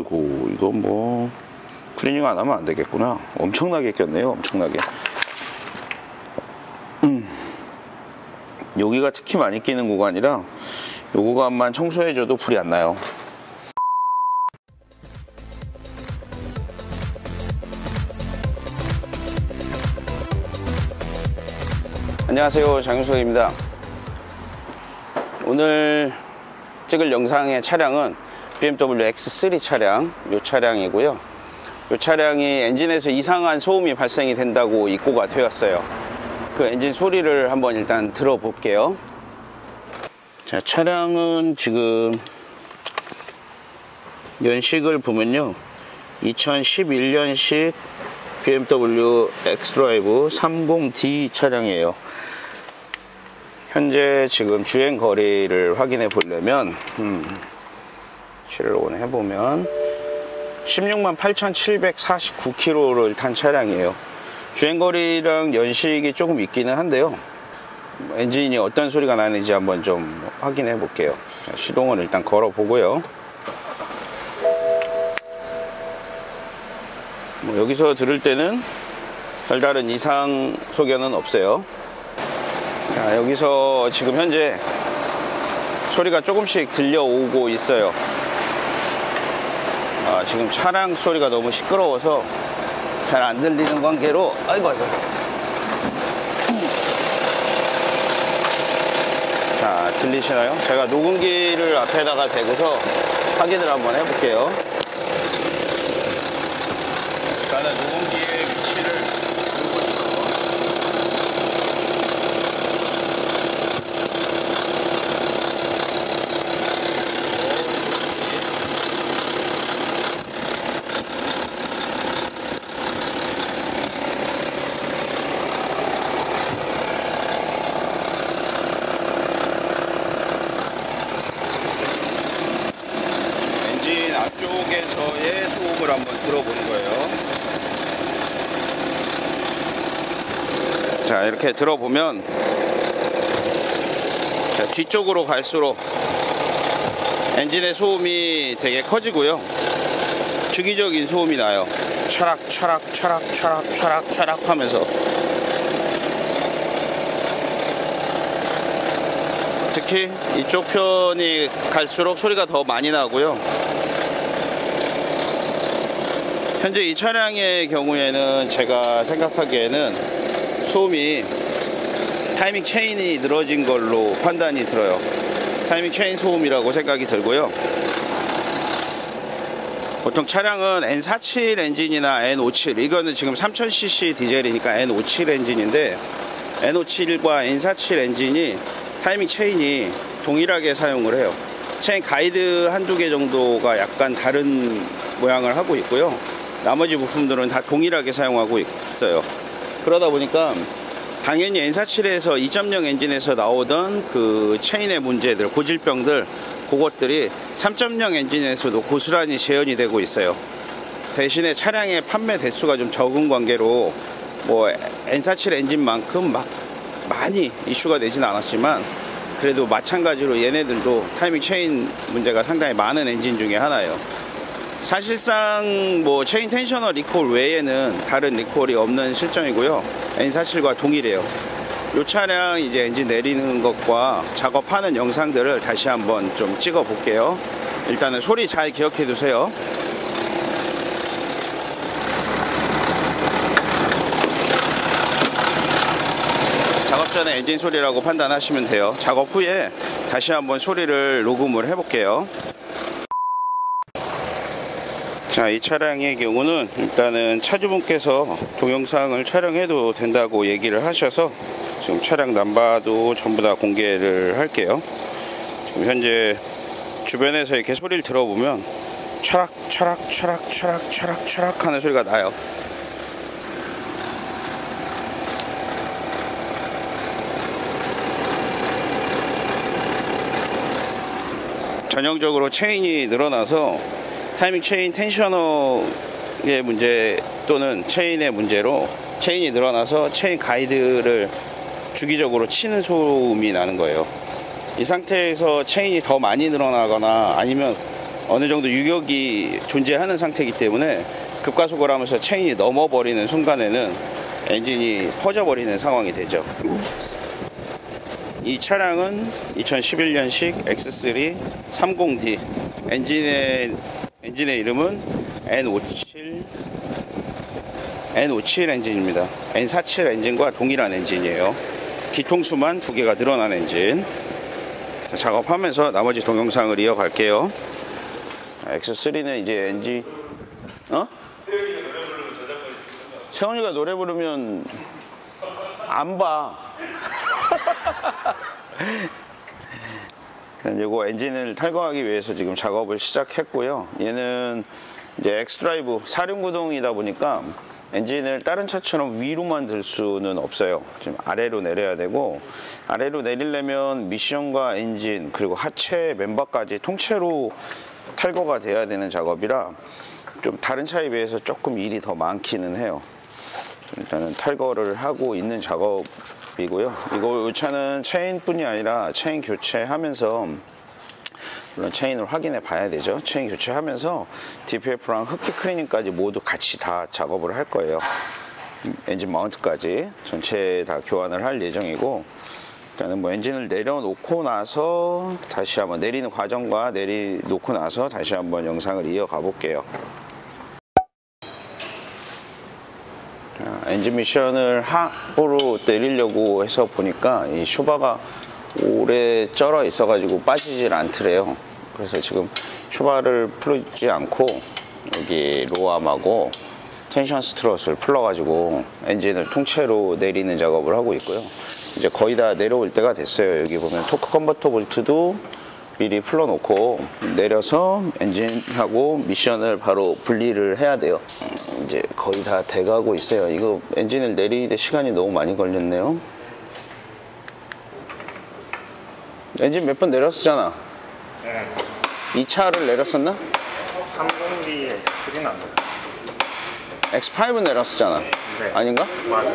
어이구, 이거 뭐 클리닝 안 하면 안 되겠구나. 엄청나게 꼈네요, 엄청나게. 여기가 특히 많이 끼는 구간이라 요 구간만 청소해줘도 불이 안 나요. 안녕하세요, 장윤석입니다. 오늘 찍을 영상의 차량은 BMW X3 차량, 이 차량이고요. 이 차량이 엔진에서 이상한 소음이 발생이 된다고 입고가 되었어요. 그 엔진 소리를 한번 일단 들어볼게요. 자, 차량은 지금 연식을 보면요, 2011년식 BMW X-Drive 30D 차량이에요. 현재 지금 주행 거리를 확인해 보려면 실을 해보면 168,749km를 탄 차량이에요. 주행거리랑 연식이 조금 있기는 한데요, 엔진이 어떤 소리가 나는지 한번 좀 확인해 볼게요. 자, 시동을 일단 걸어 보고요. 여기서 들을 때는 별다른 이상 소견은 없어요. 자, 여기서 지금 현재 소리가 조금씩 들려오고 있어요. 지금 차량 소리가 너무 시끄러워서 잘 안 들리는 관계로, 아이고. 자, 들리시나요? 제가 녹음기를 앞에다가 대고서 확인을 한번 해볼게요. 일단은 녹음기의 위치를 누르고 있고, 엔진 앞쪽에서의 소음을 한번 들어보는 거예요. 자, 이렇게 들어보면, 자, 뒤쪽으로 갈수록 엔진의 소음이 되게 커지고요, 주기적인 소음이 나요. 차락 차락 차락 차락 차락 차락 하면서. 특히 이쪽 편이 갈수록 소리가 더 많이 나고요. 현재 이 차량의 경우에는 제가 생각하기에는 소음이 타이밍 체인이 늘어진 걸로 판단이 들어요. 타이밍 체인 소음이라고 생각이 들고요. 보통 차량은 N47 엔진이나 N57, 이거는 지금 3000cc 디젤이니까 N57 엔진인데, N57과 N47 엔진이 타이밍 체인이 동일하게 사용을 해요. 체인 가이드 한두 개 정도가 약간 다른 모양을 하고 있고요, 나머지 부품들은 다 동일하게 사용하고 있어요. 그러다 보니까 당연히 N47에서 2.0 엔진에서 나오던 그 체인의 문제들, 고질병들, 그것들이 3.0 엔진에서도 고스란히 재현이 되고 있어요. 대신에 차량의 판매 대수가 좀 적은 관계로 뭐 N47 엔진만큼 막 많이 이슈가 되진 않았지만, 그래도 마찬가지로 얘네들도 타이밍 체인 문제가 상당히 많은 엔진 중에 하나예요. 사실상 뭐 체인 텐셔너 리콜 외에는 다른 리콜이 없는 실정이고요, N47과 동일해요. 이 차량 이제 엔진 내리는 것과 작업하는 영상들을 다시 한번 좀 찍어 볼게요. 일단은 소리 잘 기억해 두세요. 작업 전에 엔진 소리라고 판단하시면 돼요. 작업 후에 다시 한번 소리를 녹음을 해 볼게요. 자, 이 차량의 경우는 일단은 차주분께서 동영상을 촬영해도 된다고 얘기를 하셔서 지금 차량 넘버도 전부 다 공개를 할게요. 지금 현재 주변에서 이렇게 소리를 들어보면 차락 차락 차락 차락 차락 차락 하는 소리가 나요. 전형적으로 체인이 늘어나서 타이밍 체인 텐셔너의 문제 또는 체인의 문제로 체인이 늘어나서 체인 가이드를 주기적으로 치는 소음이 나는 거예요. 이 상태에서 체인이 더 많이 늘어나거나 아니면 어느 정도 유격이 존재하는 상태이기 때문에 급가속을 하면서 체인이 넘어버리는 순간에는 엔진이 퍼져버리는 상황이 되죠. 이 차량은 2011년식 X3 30D, 엔진의 이름은 N57 엔진입니다. N47 엔진과 동일한 엔진이에요. 기통수만 2개가 늘어난 엔진. 자, 작업하면서 나머지 동영상을 이어갈게요. X3는 이제 엔진, 세원이가 노래 부르면 안 봐. 이거 엔진을 탈거하기 위해서 지금 작업을 시작했고요. 얘는 이제 엑스드라이브 4륜구동이다 보니까 엔진을 다른 차처럼 위로만 들 수는 없어요. 지금 아래로 내려야 되고, 아래로 내리려면 미션과 엔진 그리고 하체 멤버까지 통째로 탈거가 돼야 되는 작업이라 좀 다른 차에 비해서 조금 일이 더 많기는 해요. 일단은 탈거를 하고 있는 작업이고요. 이 차는 체인뿐이 아니라 체인 교체하면서, 물론 체인을 확인해 봐야 되죠. 체인 교체하면서 DPF랑 흡기 클리닝까지 모두 같이 다 작업을 할 거예요. 엔진 마운트까지 전체 다 교환을 할 예정이고, 일단은 뭐 엔진을 내려놓고 나서 다시 한번 내리는 과정과 내리놓고 나서 다시 한번 영상을 이어가 볼게요. 엔진 미션을 하부로 내리려고 해서 보니까 이 쇼바가 오래 쩔어 있어 가지고 빠지질 않더래요. 그래서 지금 쇼바를 풀지 않고 여기 로암하고 텐션 스트롯을 풀어 가지고 엔진을 통째로 내리는 작업을 하고 있고요. 이제 거의 다 내려올 때가 됐어요. 여기 보면 토크 컨버터 볼트도 미리 풀어 놓고 내려서 엔진하고 미션을 바로 분리를 해야 돼요. 이제 거의 다 돼가고 있어요. 이거 엔진을 내리는데 시간이 너무 많이 걸렸네요. 엔진 몇 번 내렸었잖아. 네. 이 차를 내렸었나? 30D X3는 안 돼. X5 내렸었잖아. 네. 아닌가? 맞아.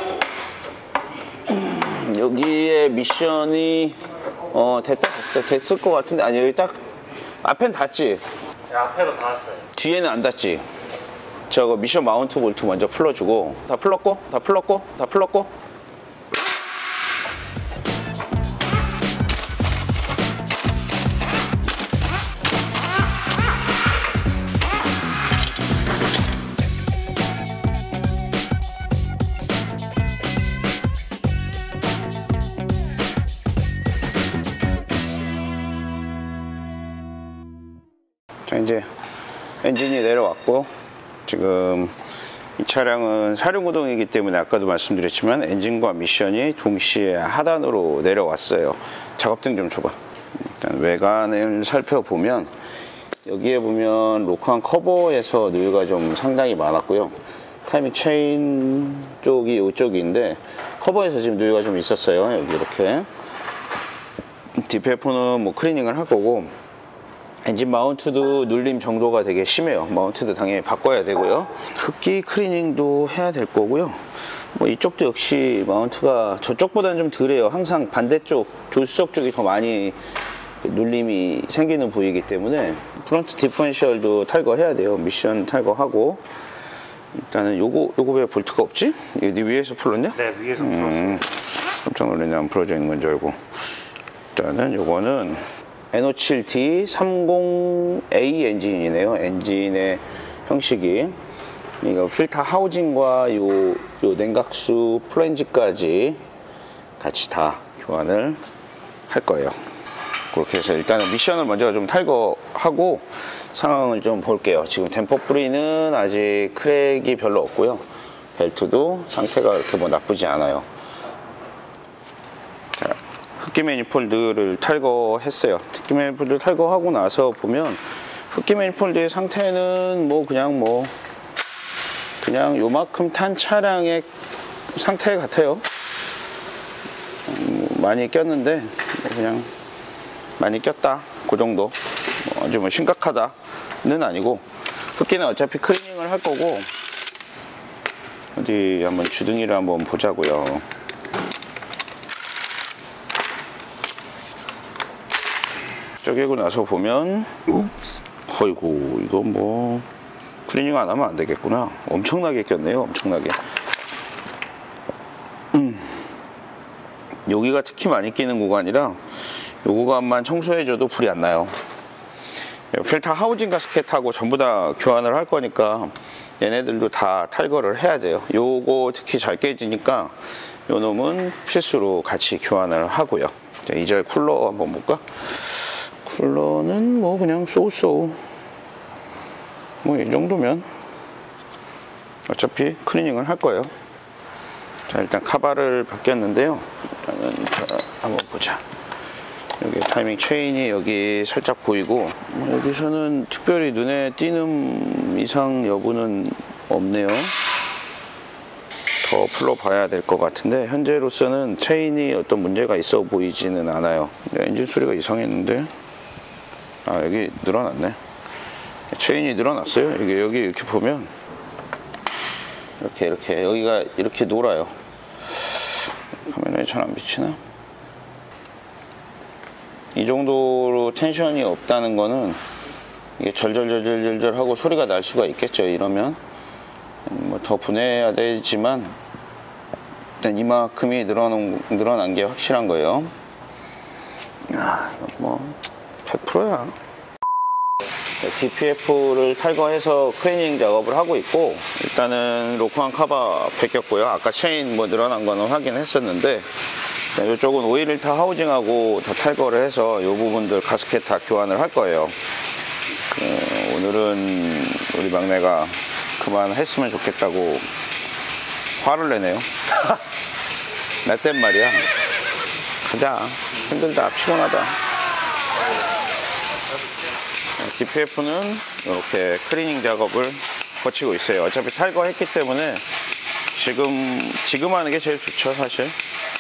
여기에 미션이 됐을 것 같은데, 아니 여기 딱 앞엔 닿지? 네, 앞에도 닿았어요. 뒤에는 안 닿지? 저거 미션 마운트 볼트 먼저 풀어주고, 다 풀었고 자, 이제 엔진이 내려왔고, 지금 이 차량은 4륜구동이기 때문에 아까도 말씀드렸지만 엔진과 미션이 동시에 하단으로 내려왔어요. 작업등 좀 줘봐. 일단 외관을 살펴보면 여기에 보면 로크한 커버에서 누유가 좀 상당히 많았고요. 타이밍 체인 쪽이 이쪽인데 커버에서 지금 누유가 좀 있었어요. 여기 이렇게. DPF는 뭐 클리닝을 할 거고, 엔진 마운트도 눌림 정도가 되게 심해요. 마운트도 당연히 바꿔야 되고요. 흡기 클리닝도 해야 될 거고요. 뭐 이쪽도 역시 마운트가 저쪽보다는 좀 덜해요. 항상 반대쪽 조수석 쪽이 더 많이 눌림이 생기는 부위이기 때문에 프론트 디퍼런셜도 탈거해야 돼요. 미션 탈거하고. 일단은 요거 왜 볼트가 없지? 이거 네 위에서 풀었냐? 네, 위에서 풀었어요. 깜짝 놀랐네. 안 풀어져 있는 건 줄 알고. 일단은 요거는 N57D 30A 엔진이네요. 엔진의 형식이. 이거 필터 하우징과 요 냉각수 플랜지까지 같이 다 교환을 할 거예요. 그렇게 해서 일단은 미션을 먼저 좀 탈거하고 상황을 좀 볼게요. 지금 댐퍼 뿌리는 아직 크랙이 별로 없고요. 벨트도 상태가 그렇게 뭐 나쁘지 않아요. 자, 흡기 매니폴드를 탈거했어요. 흡기 매니폴드 탈거하고 나서 보면 흡기 매니폴드의 상태는 그냥 요만큼 탄 차량의 상태 같아요. 많이 꼈는데 그냥 많이 꼈다, 그 정도. 아주 심각하다는 아니고, 흡기는 어차피 클리닝을 할 거고. 어디 한번 주둥이를 한번 보자고요. 쪼개고 나서 보면 어이구, 이거 뭐 클리닝 안 하면 안 되겠구나. 엄청나게 꼈네요, 엄청나게. 여기가 특히 많이 끼는 구간이라 이 구간만 청소해줘도 불이 안 나요. 필터 하우징 가스켓하고 전부 다 교환을 할 거니까 얘네들도 다 탈거를 해야 돼요. 요거 특히 잘 깨지니까 요 놈은 필수로 같이 교환을 하고요. 자, 이제 쿨러 한번 볼까? 쿨러는 뭐 그냥 쏘쏘 뭐 이 정도면 어차피 클리닝을 할 거예요. 자, 일단 카바를 바뀌었는데요. 일단은 자, 한번 보자. 여기 타이밍 체인이 여기 살짝 보이고, 여기서는 특별히 눈에 띄는 이상 여부는 없네요. 더 풀러봐야 될 것 같은데 현재로서는 체인이 어떤 문제가 있어 보이지는 않아요. 엔진 소리가 이상했는데, 아, 여기 늘어났네. 체인이 늘어났어요. 여기 이렇게 보면 이렇게 여기가 이렇게 놀아요. 카메라에 잘 안 비치나? 이 정도로 텐션이 없다는 거는 이게 절절절절절 하고 소리가 날 수가 있겠죠. 이러면 뭐 더 분해해야 되지만 일단 이만큼이 늘어난 게 확실한 거예요. 야, 이거 뭐 100%야. DPF를 탈거해서 클리닝 작업을 하고 있고, 일단은 로크한 카바 벗겼고요. 아까 체인 뭐 늘어난 거는 확인했었는데, 이쪽은 오일일타 하우징하고 다 탈거를 해서 이 부분들 가스켓 다 교환을 할 거예요. 오늘은 우리 막내가 그만했으면 좋겠다고 화를 내네요. 나 땐 말이야. 가자. 힘들다. 피곤하다. DPF는 이렇게 클리닝 작업을 거치고 있어요. 어차피 탈거했기 때문에 지금 하는 게 제일 좋죠, 사실.